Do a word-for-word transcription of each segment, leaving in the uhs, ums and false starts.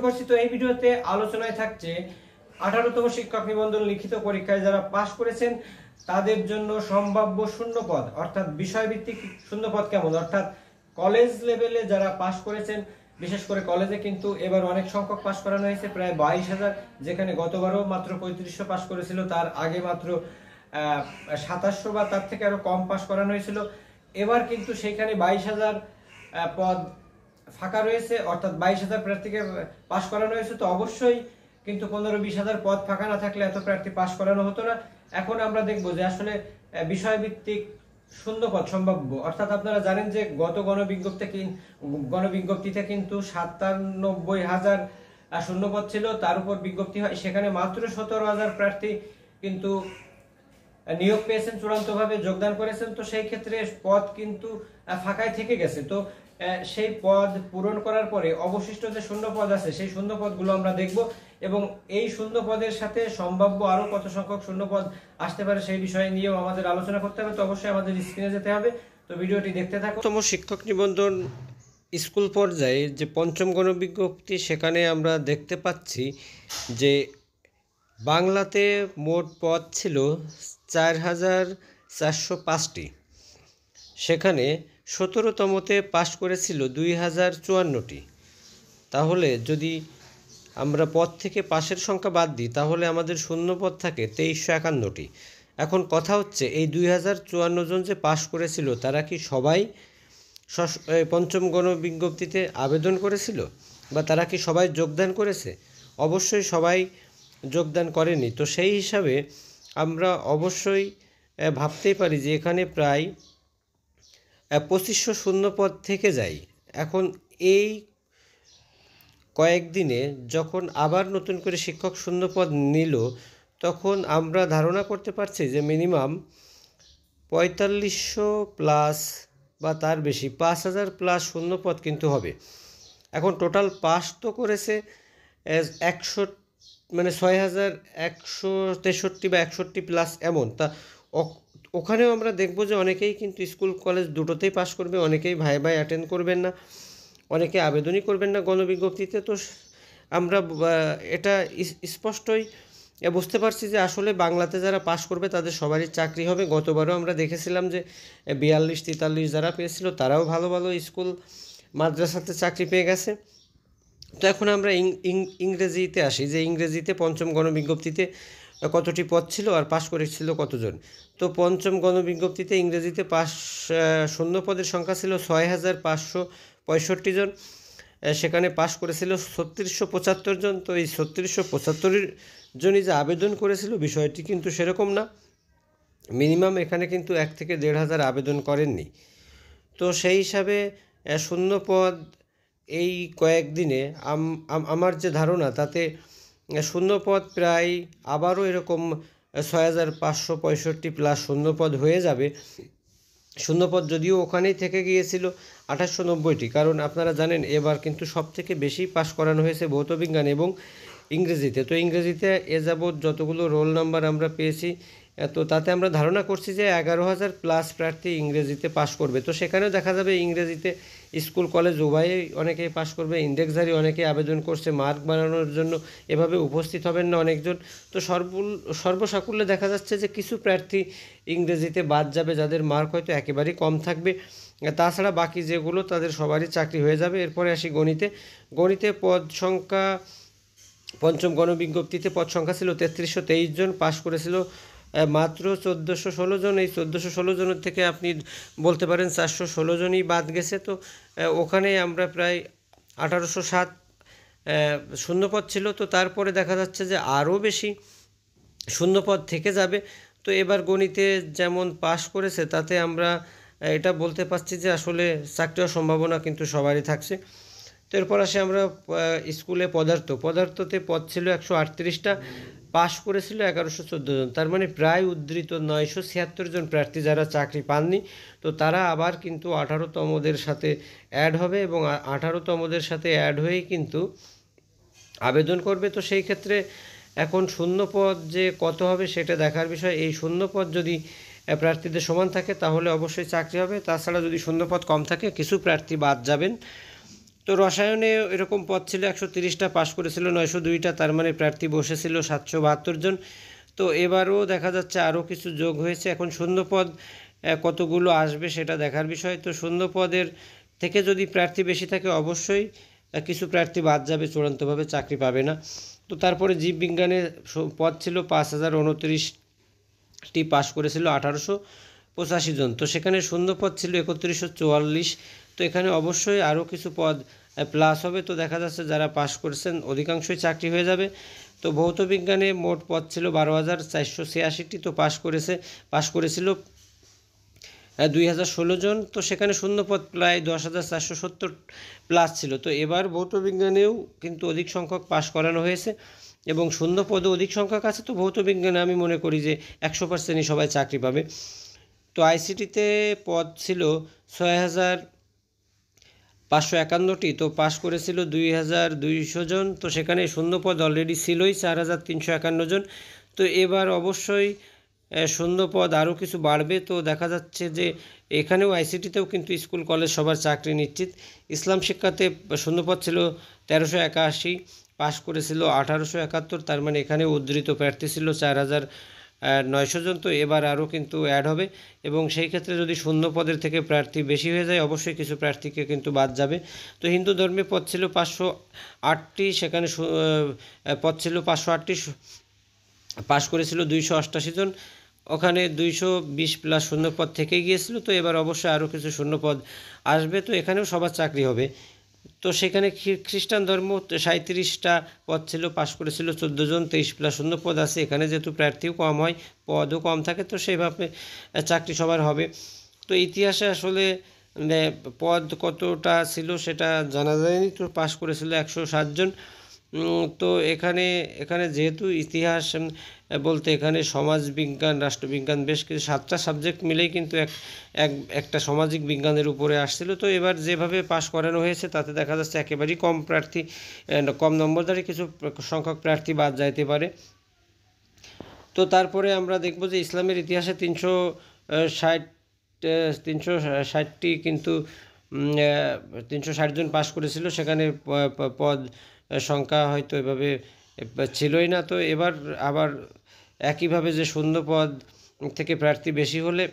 করছি। তো এই ভিডিওতে আলোচনায় থাকছে আঠারোতম শিক্ষক নিবন্ধন লিখিত পরীক্ষায় যারা পাশ করেছেন তাদের জন্য সম্ভাব্য শূন্যপদ অর্থাৎ বিষয়ভিত্তিক শূন্যপদ কেমন, অর্থাৎ কলেজ লেভেলে যারা পাশ করেছেন, বিশেষ করে কলেজে কিন্তু এবার অনেক সংখ্যক পাশ করানো হয়েছে, প্রায় বাইশ হাজার, যেখানে গতবারও মাত্র পঁয়ত্রিশশো পাশ করেছিল, তার আগে মাত্র আহ সাতাশশো বা তার থেকে আরো কম পাশ করানো হয়েছিল। এবার কিন্তু সেখানে বাইশ হাজার পদ ফাঁকা রয়েছে, অর্থাৎ বাইশ হাজার প্রার্থীকে পাশ করানো হয়েছে। তো অবশ্যই কিন্তু পনেরো বিশ হাজার পদ ফাঁকা না থাকলে এত প্রার্থী পাশ করানো হতো না। এখন আমরা দেখবো যে আসলে বিষয়ভিত্তিক শূন্যপদ সম্ভাব্য, অর্থাৎ আপনারা জানেন যে গত গণবিজ্ঞপ্তি গণবিজ্ঞপ্তিতে কিন্তু সাতানব্বই হাজার শূন্যপদ ছিল, তার উপর বিজ্ঞপ্তি হয়, সেখানে মাত্র সতেরো হাজার প্রার্থী কিন্তু নিয়োগ পেয়েছেন, চূড়ান্ত ভাবে যোগদান করেছেন। তো সেই ক্ষেত্রে পদ কিন্তু ফাঁকায় থেকে গেছে। তো সেই পদ পূরণ করার পরে অবশিষ্ট যে শূন্য পদ আছে সেই শূন্য পদগুলো আমরা দেখব, এবং এই শূন্য পদের সাথে সম্ভাব্য আরো কত সংখ্যক শূন্য পদ আসতে পারে সেই বিষয়ে নিয়েও আমাদের আলোচনা করতে হবে। তো অবশ্যই আমাদের স্ক্রিনে যেতে হবে, তো ভিডিওটি দেখতে থাকুন। তম শিক্ষক নিবন্ধন স্কুল পর্যায়ে যে পঞ্চম গণবিজ্ঞপ্তি, সেখানে আমরা দেখতে পাচ্ছি যে বাংলাতে মোট পদ ছিল চার হাজার চারশো পাঁচটি, সেখানে সতেরোতমতে পাশ করেছিল দুই হাজার চুয়ান্নটি। তাহলে যদি আমরা পদ থেকে পাশের সংখ্যা বাদ দিই তাহলে আমাদের শূন্য পদ থাকে তেইশশো একান্নটি। এখন কথা হচ্ছে এই দুই হাজার চুয়ান্ন জন যে পাশ করেছিল তারা কি সবাই পঞ্চম গণবিজ্ঞপ্তিতে আবেদন করেছিল, বা তারা কি সবাই যোগদান করেছে? অবশ্যই সবাই যোগদান করেনি। তো সেই হিসাবে আমরা অবশ্যই ভাবতেই পারি যে এখানে প্রায় পঁচিশশো শূন্যপদ থেকে যায়। এখন এই কয়েকদিনে যখন আবার নতুন করে শিক্ষক শূন্যপদ নিল, তখন আমরা ধারণা করতে পারছি যে মিনিমাম পঁয়তাল্লিশশো প্লাস বা তার বেশি, পাঁচ হাজার প্লাস শূন্যপদ কিন্তু হবে। এখন টোটাল পাস তো করেছে একশো মানে ছয় হাজার একশো তেষট্টি বা একষট্টি প্লাস এমন। তা ওখানেও আমরা দেখব যে অনেকেই কিন্তু স্কুল কলেজ দুটোতেই পাস করবে, অনেকেই ভাই ভাই অ্যাটেন্ড করবেন না, অনেকে আবেদনই করবেন না গণবিজ্ঞপ্তিতে। তো আমরা এটা স্পষ্টই বুঝতে পারছি যে আসলে বাংলাতে যারা পাস করবে তাদের সবারই চাকরি হবে। গতবারও আমরা দেখেছিলাম যে বিয়াল্লিশ তেতাল্লিশ যারা পেয়েছিল তারাও ভালো ভালো স্কুল মাদ্রাসাতে চাকরি পেয়ে গেছে। তো এখন আমরা ইংরেজিতে আসি, যে ইংরেজিতে পঞ্চম গণবিজ্ঞপ্তিতে কতটি পদ ছিল আর পাশ করেছিল কতজন। তো পঞ্চম গণবিজ্ঞপ্তিতে ইংরেজিতে পাশ শূন্য পদের সংখ্যা ছিল ছয় হাজার পাঁচশো পঁয়ষট্টি জন, সেখানে পাশ করেছিল ছত্রিশশো পঁচাত্তর জন। তো এই ছত্রিশশো পঁচাত্তর জনই যে আবেদন করেছিল বিষয়টি কিন্তু সেরকম না, মিনিমাম এখানে কিন্তু এক থেকে দেড় হাজার আবেদন করেননি। তো সেই হিসাবে শূন্য পদ এই কয়েকদিনে আমার যে ধারণা তাতে শূন্যপদ প্রায় আবারও এরকম ছয় হাজার পাঁচশো পঁয়ষট্টি প্লাস শূন্যপদ হয়ে যাবে। শূন্যপদ যদিও ওখানেই থেকে গিয়েছিল আঠাশশো নব্বইটি, কারণ আপনারা জানেন এবার কিন্তু সব থেকে বেশি পাশ করানো হয়েছে ভৌতবিজ্ঞান এবং ইংরেজিতে। তো ইংরেজিতে এ যাবৎ যতগুলো রোল নাম্বার আমরা পেয়েছি, তো তাতে আমরা ধারণা করছি যে এগারো হাজার প্লাস প্রার্থী ইংরেজিতে পাশ করবে। তো সেখানেও দেখা যাবে ইংরেজিতে স্কুল কলেজ উভয়েই অনেকেই পাশ করবে, ইন্ডেক্সধারী অনেকেই আবেদন করছে মার্ক বানানোর জন্য, এভাবে উপস্থিত হবেন না অনেকজন। তো সর্ব সর্বসাকুল্যে দেখা যাচ্ছে যে কিছু প্রার্থী ইংরেজিতে বাদ যাবে যাদের মার্ক হয়তো একেবারেই কম থাকবে, তাছাড়া বাকি যেগুলো তাদের সবারই চাকরি হয়ে যাবে। এরপরে আসি গণিতে। গণিতে পদ সংখ্যা পঞ্চম গণবিজ্ঞপ্তিতে পদ সংখ্যা ছিল তেত্রিশশো তেইশ জন, পাশ করেছিল মাত্র চোদ্দোশো ষোলো জন। এই চোদ্দোশো ষোলো জনের থেকে আপনি বলতে পারেন চারশো ষোলো জনই বাদ গেছে। তো ওখানে আমরা প্রায় আঠারোশো সাত শূন্যপদ ছিল। তো তারপরে দেখা যাচ্ছে যে আরও বেশি শূন্যপদ থেকে যাবে। তো এবার গণিতে যেমন পাশ করেছে তাতে আমরা এটা বলতে পারছি যে আসলে চাকরি হওয়ার সম্ভাবনা কিন্তু সবারই থাকছে। তো এরপর আসে আমরা স্কুলে পদার্থ। পদার্থতে পদ ছিল একশো আটত্রিশটা, পাশ করেছিল এগারোশো চোদ্দো জন, তার মানে প্রায় উদ্ধৃত নয়শো ছিয়াত্তর জন প্রার্থী যারা চাকরি পাননি। তো তারা আবার কিন্তু আঠারোতমদের সাথে অ্যাড হবে, এবং আঠারোতমদের সাথে অ্যাড হয়েই কিন্তু আবেদন করবে। তো সেই ক্ষেত্রে এখন শূন্যপদ যে কত হবে সেটা দেখার বিষয়। এই শূন্যপদ যদি প্রার্থীদের সমান থাকে তাহলে অবশ্যই চাকরি হবে, তাছাড়া যদি শূন্যপদ কম থাকে কিছু প্রার্থী বাদ যাবেন। তো রসায়নে এরকম পদ ছিল একশো তিরিশটা, পাশ করেছিল নয়শো দুইটা, তার মানে প্রার্থী বসেছিল সাতশো বাহাত্তর জন। তো এবারও দেখা যাচ্ছে আরও কিছু যোগ হয়েছে। এখন শূন্যপদ কতগুলো আসবে সেটা দেখার বিষয়। তো শূন্যপদের থেকে যদি প্রার্থী বেশি থাকে অবশ্যই কিছু প্রার্থী বাদ যাবে, চূড়ান্তভাবে চাকরি পাবে না। তো তারপরে জীববিজ্ঞানে পদ ছিল পাঁচ হাজার উনত্রিশটি, পাশ করেছিল আঠারোশো পঁচাশি জন। তো সেখানে শূন্যপদ ছিল একত্রিশশো চুয়াল্লিশ। তো এখানে অবশ্যই আরও কিছু পদ প্লাস হবে। তো দেখা যাচ্ছে যারা পাশ করেছেন অধিকাংশই চাকরি হয়ে যাবে। তো ভৌত বিজ্ঞানে মোট পদ ছিল বারো হাজার চারশো ছিয়াশিটি। তো পাশ করেছে পাশ করেছিল দুই হাজার ষোলো জন। তো সেখানে শূন্যপদ প্রায় দশ হাজার চারশো সত্তর প্লাস ছিল। তো এবার ভৌত বিজ্ঞানেও কিন্তু অধিক সংখ্যক পাশ করানো হয়েছে এবং শূন্যপদও অধিক সংখ্যক আছে। তো ভৌত বিজ্ঞানে আমি মনে করি যে একশো পার্সেন্টই সবাই চাকরি পাবে। তো আইসিটিতে পদ ছিল ছয় হাজার পাঁচশো একান্নটি। তো পাশ করেছিল দুই হাজার দুইশো জন। তো সেখানে শূন্যপদ অলরেডি ছিলই চার হাজার তিনশো একান্ন জন। তো এবার অবশ্যই শূন্যপদ আরও কিছু বাড়বে। তো দেখা যাচ্ছে যে এখানেও আইসিটিতেও কিন্তু স্কুল কলেজ সবার চাকরি নিশ্চিত। ইসলাম শিক্ষাতে শূন্যপদ ছিল তেরোশো একাশি, পাশ করেছিল আঠারোশো একাত্তর, তার মানে এখানে উদ্ধৃত প্রার্থী ছিল চার হাজার নয়শো জন। তো এবার আরও কিন্তু অ্যাড হবে এবং সেই ক্ষেত্রে যদি শূন্যপদের থেকে প্রার্থী বেশি হয়ে যায় অবশ্যই কিছু প্রার্থীকে কিন্তু বাদ যাবে। তো হিন্দু ধর্মে পদ ছিল পাঁচশো আটটি, সেখানে পদ ছিল পাঁচশো আটটি, পাশ করেছিল দুইশো অষ্টাশি জন। ওখানে দুইশো বিশ প্লাস শূন্যপদ থেকে গিয়েছিল। তো এবার অবশ্যই আরও কিছু শূন্যপদ আসবে। তো এখানেও সবার চাকরি হবে। তো সেখানে খ্রিস্টান ধর্ম সাঁত্রিশটা পদ ছিল, পাশ করেছিল চোদ্দো জন, তেইশ প্লাস শূন্যপদ আছে। এখানে যেহেতু প্রার্থীও কম হয়, পদও কম থাকে, তো সেইভাবে চাকরি সবার হবে। তো ইতিহাসে আসলে পদ কতটা ছিল সেটা জানা যায়নি। তো পাশ করেছিল একশো সাত জন। তো এখানে এখানে যেহেতু ইতিহাস বলতে এখানে সমাজবিজ্ঞান, রাষ্ট্রবিজ্ঞান, বেশ কিছু সাতটা সাবজেক্ট মিলেই কিন্তু এক এক একটা সামাজিক বিজ্ঞানের উপরে আসছিল। তো এবার যেভাবে পাশ করানো হয়েছে তাতে দেখা যাচ্ছে একেবারেই কম প্রার্থী, কম নম্বরধারী কিছু সংখ্যক প্রার্থী বাদ যাইতে পারে। তো তারপরে আমরা দেখব যে ইসলামের ইতিহাসে তিনশো ষাট তিনশো ষাটটি কিন্তু তিনশো ষাট জন পাশ করেছিল। সেখানে পদ সংখ্যা হয়তো এভাবে ছিলই না। তো এবার আবার একইভাবে যে শূন্যপদ থেকে প্রার্থী বেশি হলে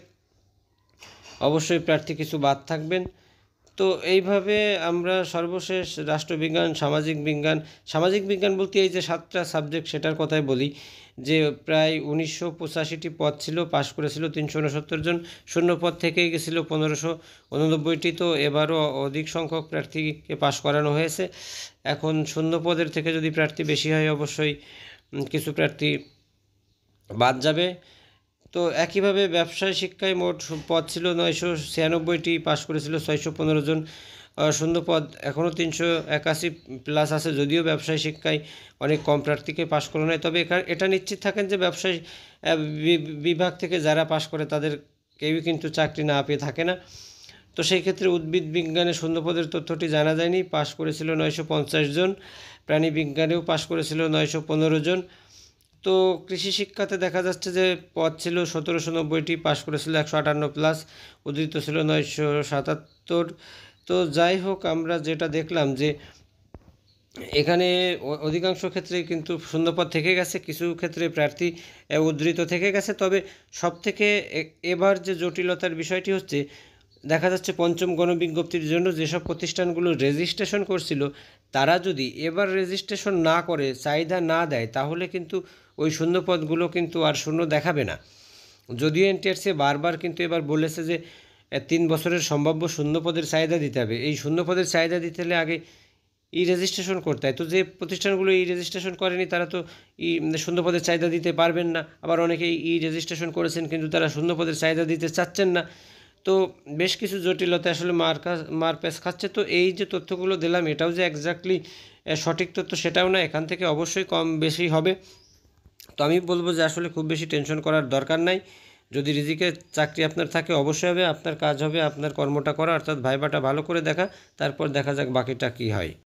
অবশ্যই প্রার্থী কিছু বাদ থাকবেন। তো এইভাবে আমরা সর্বশেষ রাষ্ট্রবিজ্ঞান, সামাজিক বিজ্ঞান, সামাজিক বিজ্ঞান বলতে এই যে সাতটা সাবজেক্ট সেটার কথাই বলি, যে প্রায় উনিশশো পঁচাশিটি পদ ছিল, পাশ করেছিল তিনশো উনসত্তর জন, শূন্যপদ থেকেই গেছিল পনেরোশো উননব্বইটি। তো এবারও অধিক সংখ্যক প্রার্থীকে পাশ করানো হয়েছে। এখন শূন্যপদের থেকে যদি প্রার্থী বেশি হয় অবশ্যই কিছু প্রার্থী বাদ যাবে। তো একইভাবে ব্যবসায় শিক্ষায় মোট পদ ছিল নয়শো ছিয়ানব্বইটি, পাশ করেছিল ছয়শো পনেরো জন। শূন্যপদ এখনও তিনশো একাশি প্লাস আছে, যদিও ব্যবসায় শিক্ষায় অনেক কম প্রার্থীকে পাশ করানো হয়। তবে এটা নিশ্চিত থাকেন যে ব্যবসায় বিভাগ থেকে যারা পাশ করে তাদের কেউই কিন্তু চাকরি না পেয়ে থাকে না। তো সেই ক্ষেত্রে উদ্ভিদ বিজ্ঞানে শূন্যপদের তথ্যটি জানা যায়নি, পাশ করেছিল নয়শো পঞ্চাশ জন। প্রাণী বিজ্ঞানেও পাশ করেছিল নয়শো পনেরো জন। তো কৃষি শিক্ষাতে দেখা যাচ্ছে যে পদ ছিল সতেরোশো নব্বইটি, পাশ করেছিল একশো আটান্ন প্লাস, উদ্ধৃত ছিল নয়শো সাতাত্তর। তো যাই হোক, আমরা যেটা দেখলাম যে এখানে অধিকাংশ ক্ষেত্রে কিন্তু শূন্যপদ থেকে গেছে, কিছু ক্ষেত্রে প্রার্থী উদ্ধৃত থেকে গেছে। তবে সবথেকে এবার যে জটিলতার বিষয়টি হচ্ছে, দেখা যাচ্ছে পঞ্চম গণবিজ্ঞপ্তির জন্য যেসব প্রতিষ্ঠানগুলো রেজিস্ট্রেশন করছিল তারা যদি এবার রেজিস্ট্রেশন না করে, চাহিদা না দেয়, তাহলে কিন্তু ওই শূন্যপদগুলো কিন্তু আর শূন্য দেখাবে না। যদিও এনটিআরসি বারবার কিন্তু এবার বলেছে যে তিন বছরের সম্ভাব্য শূন্যপদের চাহিদা দিতে হবে। এই শূন্যপদের চাহিদা দিতে হলে আগে ই রেজিস্ট্রেশন করতে হয়। তো যে প্রতিষ্ঠানগুলো ই রেজিস্ট্রেশন করেনি তারা তো ই শূন্যপদের চাহিদা দিতে পারবেন না। আবার অনেকেই ই রেজিস্ট্রেশন করেছেন কিন্তু তারা শূন্যপদের চাহিদা দিতে চাচ্ছেন না। তো বেশ কিছু জটিলতা আসলে মার মার প্যাচ খাচ্ছে। তো এই যে তথ্যগুলো দিলাম এটাও যে এক্স্যাক্টলি সঠিক তথ্য সেটাও না, এখান থেকে অবশ্যই কম বেশি হবে। তো আমি বলবো যে আসলে খুব বেশি টেনশন করার দরকার নাই। যদি রিজিকে চাকরি আপনার থাকে অবশ্যই হবে, আপনার কাজ হবে আপনার কর্মটা করা, অর্থাৎ ভাইবাটা ভালো করে দেখা, তারপর দেখা যাক বাকিটা কী হয়।